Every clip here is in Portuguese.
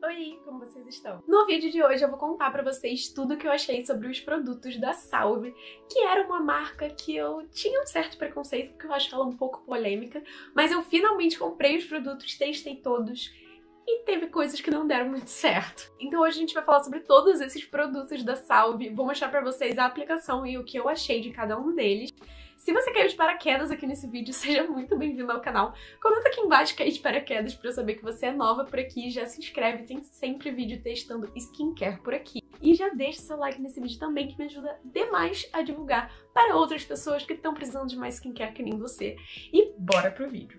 Oi, como vocês estão? No vídeo de hoje eu vou contar pra vocês tudo que eu achei sobre os produtos da Salve, que era uma marca que eu tinha um certo preconceito, porque eu acho ela um pouco polêmica, mas eu finalmente comprei os produtos, testei todos, e teve coisas que não deram muito certo. Então hoje a gente vai falar sobre todos esses produtos da Salve, vou mostrar pra vocês a aplicação e o que eu achei de cada um deles. Se você caiu de paraquedas aqui nesse vídeo, seja muito bem-vindo ao canal. Comenta aqui embaixo cair de paraquedas pra eu saber que você é nova por aqui. Já se inscreve, tem sempre vídeo testando skincare por aqui. E já deixa seu like nesse vídeo também, que me ajuda demais a divulgar para outras pessoas que estão precisando de mais skincare que nem você. E bora pro vídeo!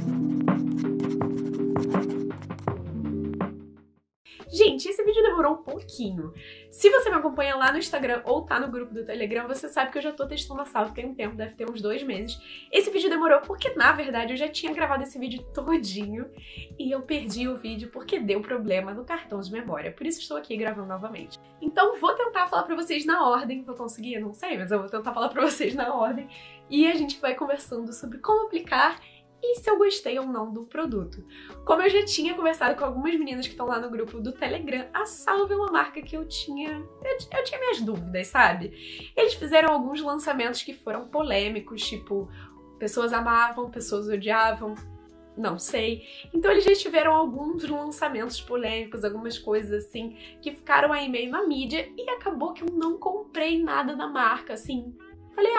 Gente, esse vídeo demorou um pouquinho. Se você me acompanha lá no Instagram ou tá no grupo do Telegram, você sabe que eu já tô testando a Salve tem um tempo, deve ter uns 2 meses. Esse vídeo demorou porque, na verdade, eu já tinha gravado esse vídeo todinho e eu perdi o vídeo porque deu problema no cartão de memória. Por isso estou aqui gravando novamente. Então vou tentar falar pra vocês na ordem. Vou conseguir? Não sei, mas eu vou tentar falar pra vocês na ordem. E a gente vai conversando sobre como aplicar e se eu gostei ou não do produto. Como eu já tinha conversado com algumas meninas que estão lá no grupo do Telegram, a Salve é uma marca que eu tinha minhas dúvidas, sabe? Eles fizeram alguns lançamentos que foram polêmicos, tipo, pessoas amavam, pessoas odiavam, não sei. Então eles já tiveram alguns lançamentos polêmicos, algumas coisas assim, que ficaram aí meio na mídia e acabou que eu não comprei nada da marca, assim. Falei,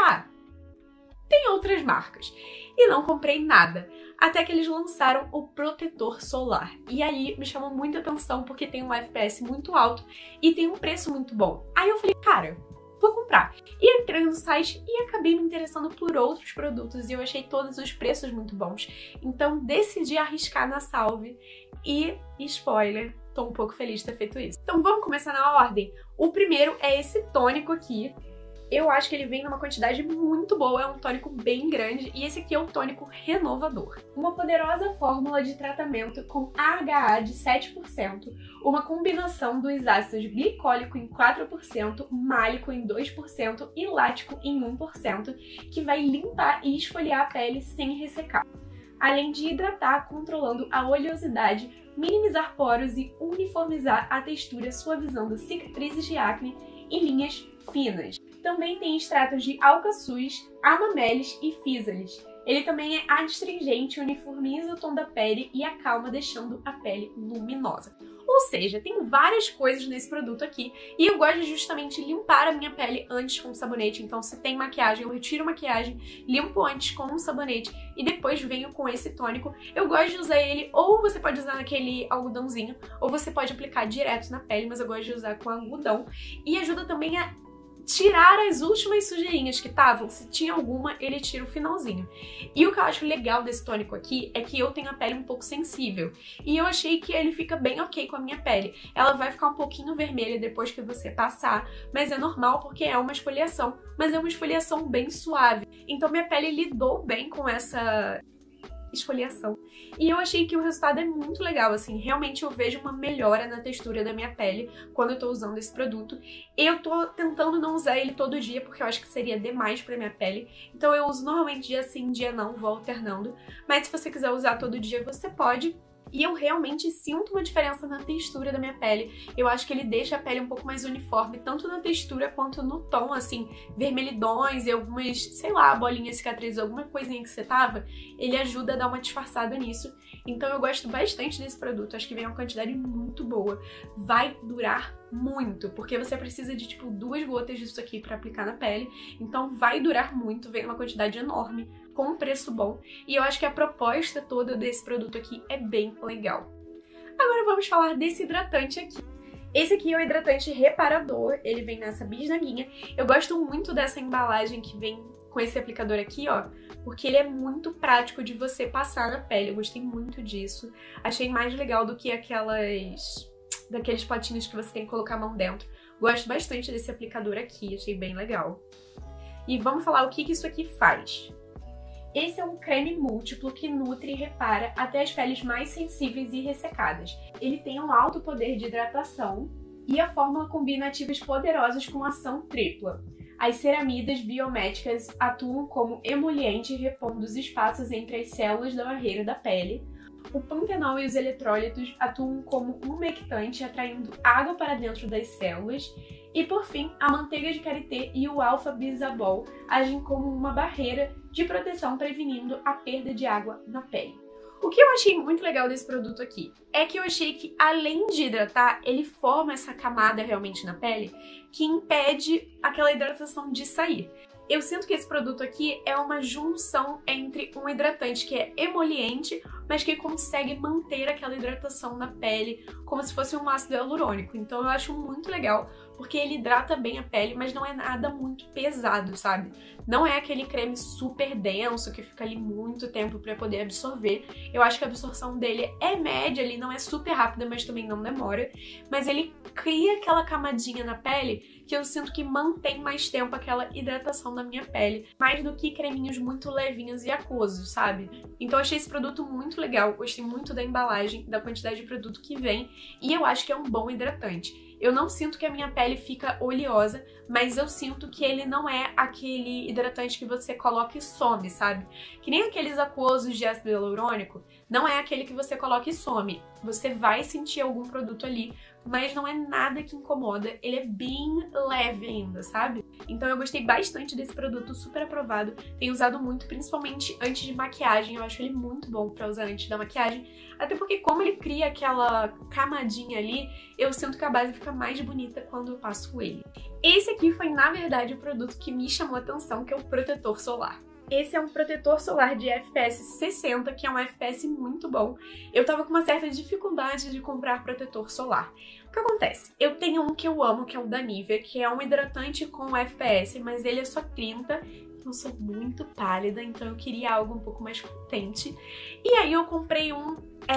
tem outras marcas. E não comprei nada. Até que eles lançaram o protetor solar. E aí me chamou muita atenção porque tem um FPS muito alto e tem um preço muito bom. Aí eu falei, cara, vou comprar. E entrei no site e acabei me interessando por outros produtos e eu achei todos os preços muito bons. Então decidi arriscar na Salve e, spoiler, tô um pouco feliz de ter feito isso. Então vamos começar na ordem. O primeiro é esse tônico aqui. Eu acho que ele vem numa quantidade muito boa, é um tônico bem grande, e esse aqui é o tônico renovador. Uma poderosa fórmula de tratamento com AHA de 7%, uma combinação dos ácidos glicólico em 4%, málico em 2% e lático em 1%, que vai limpar e esfoliar a pele sem ressecar. Além de hidratar, controlando a oleosidade, minimizar poros e uniformizar a textura, suavizando cicatrizes de acne e linhas finas. Também tem extratos de alcaçuz, amamelis e físalis. Ele também é adstringente, uniformiza o tom da pele e acalma, deixando a pele luminosa. Ou seja, tem várias coisas nesse produto aqui e eu gosto de justamente limpar a minha pele antes com sabonete. Então, se tem maquiagem, eu retiro a maquiagem, limpo antes com um sabonete e depois venho com esse tônico. Eu gosto de usar ele, ou você pode usar naquele algodãozinho, ou você pode aplicar direto na pele, mas eu gosto de usar com algodão. E ajuda também a tirar as últimas sujeirinhas que estavam. Se tinha alguma, ele tira o finalzinho. E o que eu acho legal desse tônico aqui é que eu tenho a pele um pouco sensível. E eu achei que ele fica bem ok com a minha pele. Ela vai ficar um pouquinho vermelha depois que você passar, mas é normal porque é uma esfoliação. Mas é uma esfoliação bem suave. Então minha pele lidou bem com essa esfoliação. E eu achei que o resultado é muito legal, assim, realmente eu vejo uma melhora na textura da minha pele quando eu tô usando esse produto. Eu tô tentando não usar ele todo dia porque eu acho que seria demais pra minha pele, então eu uso normalmente dia sim, dia não, vou alternando, mas se você quiser usar todo dia você pode. E eu realmente sinto uma diferença na textura da minha pele. Eu acho que ele deixa a pele um pouco mais uniforme, tanto na textura quanto no tom, assim, vermelhidões e algumas, sei lá, bolinhas, cicatrizes, alguma coisinha que você tava, ele ajuda a dar uma disfarçada nisso. Então eu gosto bastante desse produto, acho que vem uma quantidade muito boa. Vai durar muito, porque você precisa de, tipo, 2 gotas disso aqui pra aplicar na pele, então vai durar muito, vem uma quantidade enorme, com um preço bom, e eu acho que a proposta toda desse produto aqui é bem legal. Agora vamos falar desse hidratante aqui. Esse aqui é o hidratante reparador, ele vem nessa bisnaguinha. Eu gosto muito dessa embalagem que vem com esse aplicador aqui, ó, porque ele é muito prático de você passar na pele, eu gostei muito disso. Achei mais legal do que daqueles potinhos que você tem que colocar a mão dentro. Gosto bastante desse aplicador aqui, achei bem legal. E vamos falar o que isso aqui faz. Esse é um creme múltiplo que nutre e repara até as peles mais sensíveis e ressecadas. Ele tem um alto poder de hidratação e a fórmula combina ativos poderosos com ação tripla. As ceramidas biométricas atuam como emoliente, repondo os espaços entre as células da barreira da pele, O pantenol e os eletrólitos atuam como umectante, atraindo água para dentro das células. E por fim, a manteiga de karité e o alfa-bisabol agem como uma barreira de proteção, prevenindo a perda de água na pele. O que eu achei muito legal desse produto aqui é que eu achei que, além de hidratar, ele forma essa camada realmente na pele que impede aquela hidratação de sair. Eu sinto que esse produto aqui é uma junção entre um hidratante que é emoliente, mas que consegue manter aquela hidratação na pele como se fosse um ácido hialurônico. Então eu acho muito legal, porque ele hidrata bem a pele, mas não é nada muito pesado, sabe? Não é aquele creme super denso que fica ali muito tempo para poder absorver. Eu acho que a absorção dele é média, ele não é super rápida, mas também não demora. Mas ele cria aquela camadinha na pele que eu sinto que mantém mais tempo aquela hidratação da minha pele, mais do que creminhos muito levinhos e aquosos, sabe? Então eu achei esse produto muito legal, gostei muito da embalagem, da quantidade de produto que vem, e eu acho que é um bom hidratante. Eu não sinto que a minha pele fica oleosa, mas eu sinto que ele não é aquele hidratante que você coloca e some, sabe? Que nem aqueles aquosos de ácido hialurônico, não é aquele que você coloca e some. Você vai sentir algum produto ali, mas não é nada que incomoda, ele é bem leve ainda, sabe? Então eu gostei bastante desse produto, super aprovado, tenho usado muito, principalmente antes de maquiagem, eu acho ele muito bom pra usar antes da maquiagem, até porque como ele cria aquela camadinha ali, eu sinto que a base fica mais bonita quando eu passo ele. Esse aqui foi, na verdade, o produto que me chamou a atenção, que é o protetor solar. Esse é um protetor solar de FPS 60, que é um FPS muito bom. Eu tava com uma certa dificuldade de comprar protetor solar. O que acontece? Eu tenho um que eu amo, que é o da Nivea, que é um hidratante com FPS, mas ele é só 30. Eu sou muito pálida, então eu queria algo um pouco mais potente. E aí eu comprei um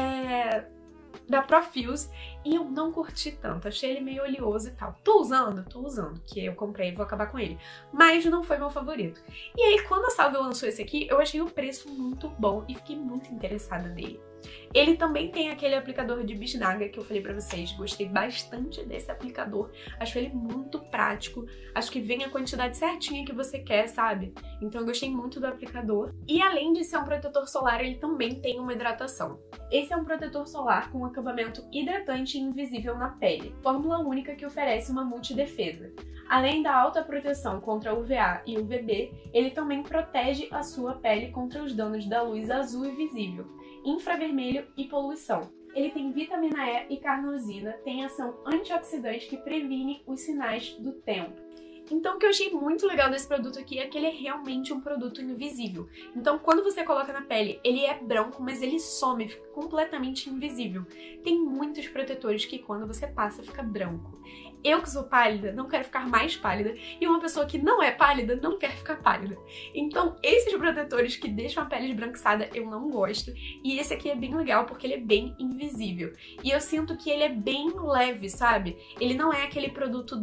da Profuse e eu não curti tanto, achei ele meio oleoso e tal. Tô usando, que eu comprei e vou acabar com ele, mas não foi meu favorito. E aí quando a Salve lançou esse aqui, eu achei o preço muito bom e fiquei muito interessada nele. Ele também tem aquele aplicador de bisnaga que eu falei pra vocês, gostei bastante desse aplicador, acho ele muito prático, acho que vem a quantidade certinha que você quer, sabe? Então eu gostei muito do aplicador. E além de ser um protetor solar, ele também tem uma hidratação. Esse é um protetor solar com acabamento hidratante e invisível na pele, fórmula única que oferece uma multidefesa. Além da alta proteção contra UVA e UVB, ele também protege a sua pele contra os danos da luz azul e visível, infravermelho e poluição. Ele tem vitamina E e carnosina, tem ação antioxidante que previne os sinais do tempo. Então o que eu achei muito legal desse produto aqui é que ele é realmente um produto invisível. Então quando você coloca na pele, ele é branco, mas ele some, fica completamente invisível. Tem muitos protetores que quando você passa fica branco. Eu que sou pálida, não quero ficar mais pálida, e uma pessoa que não é pálida não quer ficar pálida. Então esses protetores que deixam a pele esbranquiçada eu não gosto, e esse aqui é bem legal porque ele é bem invisível. E eu sinto que ele é bem leve, sabe? Ele não é aquele produto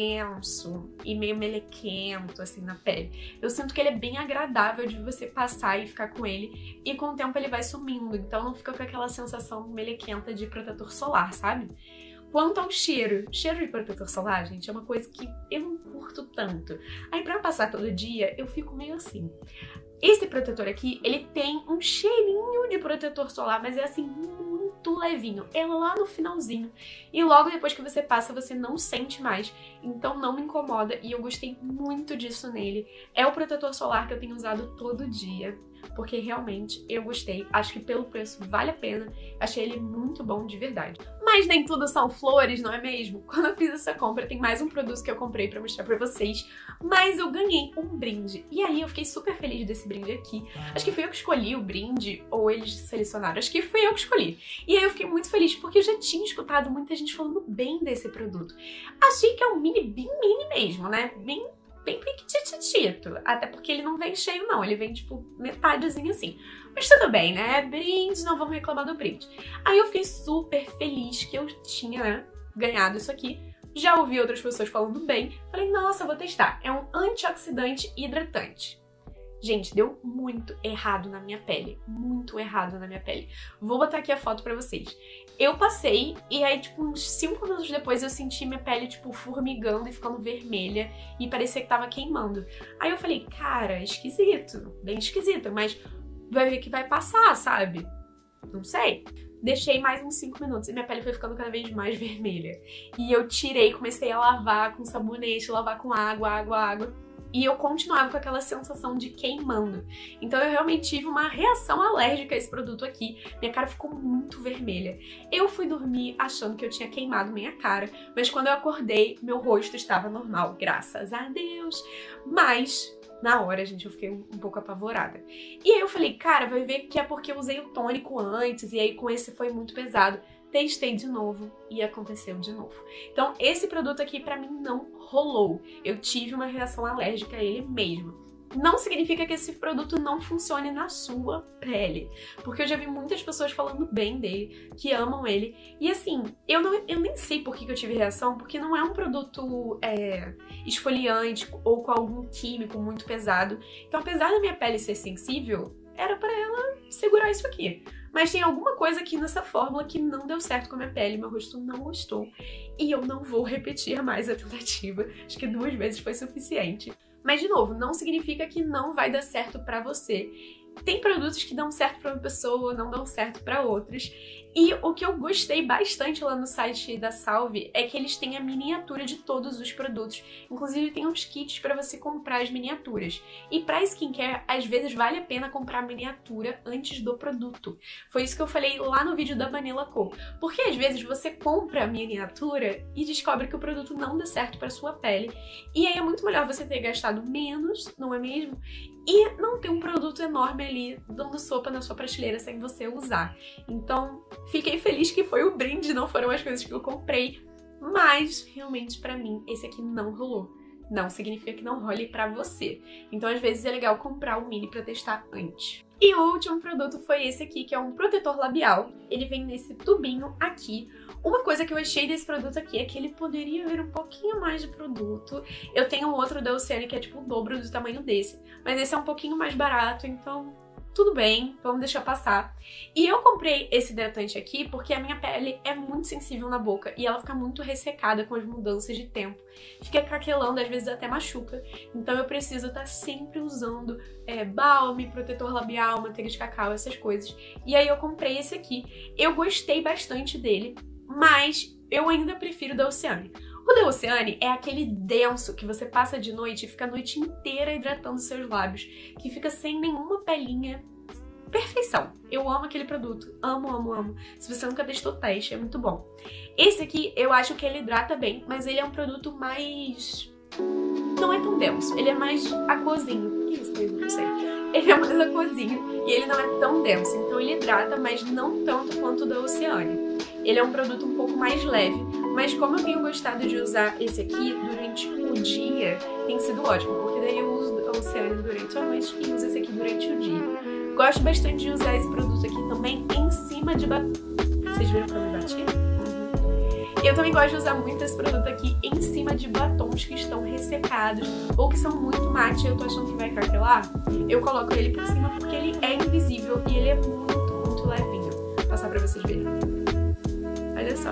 denso e meio melequento assim na pele. Eu sinto que ele é bem agradável de você passar e ficar com ele, e com o tempo ele vai sumindo, então não fica com aquela sensação melequenta de protetor solar, sabe? Quanto ao cheiro de protetor solar, gente, é uma coisa que eu não curto tanto. Aí pra passar todo dia, eu fico meio assim. Esse protetor aqui, ele tem um cheirinho de protetor solar, mas é assim, muito levinho. É lá no finalzinho. E logo depois que você passa, você não sente mais. Então não me incomoda e eu gostei muito disso nele. É o protetor solar que eu tenho usado todo dia, porque realmente eu gostei. Acho que pelo preço vale a pena. Achei ele muito bom de verdade. Mas nem tudo são flores, não é mesmo? Quando eu fiz essa compra, tem mais um produto que eu comprei pra mostrar pra vocês, mas eu ganhei um brinde. E aí eu fiquei super feliz desse brinde aqui. Acho que fui eu que escolhi o brinde, ou eles selecionaram. Acho que fui eu que escolhi. E aí eu fiquei muito feliz, porque eu já tinha escutado muita gente falando bem desse produto. Achei que é um mini, bem mini mesmo, né? Bem piquititito. Até porque ele não vem cheio, não. Ele vem, tipo, metadezinho assim. Mas tudo bem, né? Brinde, não vamos reclamar do brinde. Aí eu fiquei super feliz que eu tinha ganhado isso aqui. Já ouvi outras pessoas falando bem. Falei, nossa, vou testar. É um antioxidante hidratante. Gente, deu muito errado na minha pele. Muito errado na minha pele. Vou botar aqui a foto pra vocês. Eu passei e aí, tipo, uns 5 minutos depois eu senti minha pele, tipo, formigando e ficando vermelha e parecia que tava queimando. Aí eu falei, cara, esquisito, bem esquisito, mas vai ver que vai passar, sabe? Não sei. Deixei mais uns 5 minutos e minha pele foi ficando cada vez mais vermelha. E eu tirei, comecei a lavar com sabonete, lavar com água. E eu continuava com aquela sensação de queimando. Então eu realmente tive uma reação alérgica a esse produto aqui. Minha cara ficou muito vermelha. Eu fui dormir achando que eu tinha queimado minha cara, mas quando eu acordei, meu rosto estava normal, graças a Deus. Mas na hora, gente, eu fiquei um pouco apavorada. E aí eu falei, cara, vai ver que é porque eu usei o tônico antes, e aí com esse foi muito pesado. Testei de novo e aconteceu de novo. Então esse produto aqui pra mim não rolou. Eu tive uma reação alérgica a ele mesmo. Não significa que esse produto não funcione na sua pele, porque eu já vi muitas pessoas falando bem dele, que amam ele, e assim, eu nem sei por que eu tive reação, porque não é um produto esfoliante ou com algum químico muito pesado. Então, apesar da minha pele ser sensível, era pra ela segurar isso aqui. Mas tem alguma coisa aqui nessa fórmula que não deu certo com a minha pele, meu rosto não gostou, e eu não vou repetir mais a tentativa. Acho que 2 vezes foi suficiente. Mas, de novo, não significa que não vai dar certo pra você. Tem produtos que dão certo pra uma pessoa, não dão certo pra outras. E o que eu gostei bastante lá no site da Salve é que eles têm a miniatura de todos os produtos. Inclusive tem uns kits pra você comprar as miniaturas. E pra skincare, às vezes vale a pena comprar a miniatura antes do produto. Foi isso que eu falei lá no vídeo da Vanilla Co. Porque às vezes você compra a miniatura e descobre que o produto não dá certo pra sua pele. E aí é muito melhor você ter gastado menos, não é mesmo? E não ter um produto enorme ali dando sopa na sua prateleira sem você usar. Então, fiquei feliz que foi o brinde, não foram as coisas que eu comprei. Mas, realmente, pra mim, esse aqui não rolou. Não significa que não role pra você. Então, às vezes, é legal comprar o mini pra testar antes. E o último produto foi esse aqui, que é um protetor labial. Ele vem nesse tubinho aqui. Uma coisa que eu achei desse produto aqui é que ele poderia ver um pouquinho mais de produto. Eu tenho um outro da Oceane que é tipo o dobro do tamanho desse, mas esse é um pouquinho mais barato, então tudo bem, vamos deixar passar. E eu comprei esse hidratante aqui porque a minha pele é muito sensível na boca e ela fica muito ressecada com as mudanças de tempo. Fica craquelando, às vezes até machuca. Então eu preciso estar sempre usando balme, protetor labial, manteiga de cacau, essas coisas. E aí eu comprei esse aqui. Eu gostei bastante dele, mas eu ainda prefiro o da Oceane. O da Oceane é aquele denso que você passa de noite e fica a noite inteira hidratando seus lábios, que fica sem nenhuma pelinha. Perfeição! Eu amo aquele produto. Amo. Se você nunca testou, teste, é muito bom. Esse aqui, eu acho que ele hidrata bem, mas ele é um produto mais... não é tão denso. Ele é mais aquosinho. O que é isso mesmo? Não sei. Ele é mais aquosinho e ele não é tão denso. Então ele hidrata, mas não tanto quanto o da Oceane. Ele é um produto um pouco mais leve, mas como eu tenho gostado de usar esse aqui durante o dia, tem sido ótimo, porque daí eu uso a Oceane durante a noite e uso esse aqui durante o dia. Gosto bastante de usar esse produto aqui também em cima de batom. Vocês viram como eu bati? Eu também gosto de usar muito esse produto aqui em cima de batons que estão ressecados ou que são muito mate e eu tô achando que vai craquelar. Eu coloco ele por cima porque ele é invisível e ele é muito levinho. Vou passar pra vocês verem. Olha só.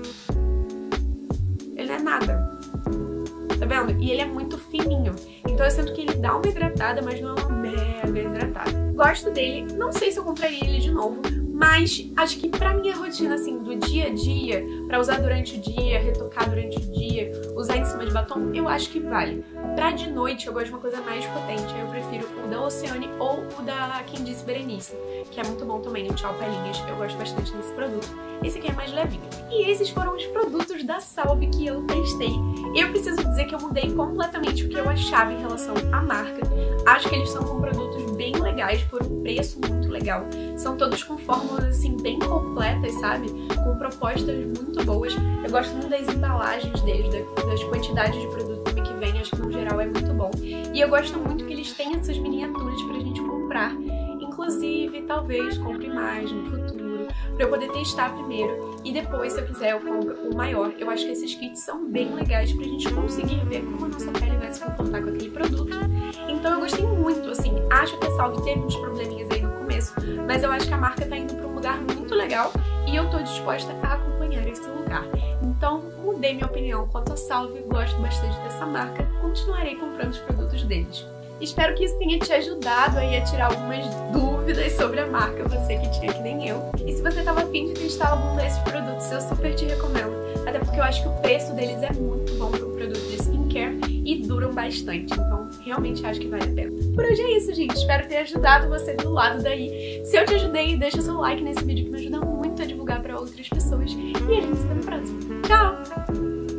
Ele não é nada. Tá vendo? E ele é muito fininho. Então eu sinto que ele dá uma hidratada, mas não é uma mega hidratada. Gosto dele. Não sei se eu compraria ele de novo, mas acho que pra minha rotina, assim, do dia a dia, pra usar durante o dia, retocar durante o dia, usar em cima de batom, eu acho que vale. Pra de noite, eu gosto de uma coisa mais potente. Aí eu prefiro o da Oceane ou o da Quem Disse Berenice, que é muito bom também, o Tchau Pelinhas. Eu gosto bastante desse produto. Esse aqui é mais levinho. E esses foram os produtos da Salve que eu testei. Eu preciso dizer que eu mudei completamente o que eu achava em relação à marca. Acho que eles são com produtos bem legais, por um preço muito legal. São todos com fórmulas, assim, bem completas, sabe? Com propostas muito boas. Eu gosto muito das embalagens deles, das quantidades de produto que vem. Acho que no geral é muito bom. E eu gosto muito que eles têm essas miniaturas pra gente comprar. Inclusive, talvez compre mais no futuro, pra eu poder testar primeiro e depois, se eu quiser, eu compro o maior. Eu acho que esses kits são bem legais pra gente conseguir ver como a nossa pele vai se comportar com aquele produto. Então eu gostei muito, assim, acho que a Salve teve uns probleminhas aí no começo, mas eu acho que a marca tá indo pra um lugar muito legal e eu tô disposta a acompanhar esse lugar. Então, mudei minha opinião quanto a Salve, gosto bastante dessa marca, continuarei comprando os produtos deles. Espero que isso tenha te ajudado aí a tirar algumas dúvidas sobre a marca, você que tinha que nem eu. E se você tava afim de testar algum desses produtos, eu super te recomendo. Até porque eu acho que o preço deles é muito bom para um produto de skincare e duram bastante. Então, realmente acho que vale a pena. Por hoje é isso, gente. Espero ter ajudado você do lado daí. Se eu te ajudei, deixa seu like nesse vídeo que me ajuda muito a divulgar para outras pessoas. E a gente se vê no próximo. Tchau!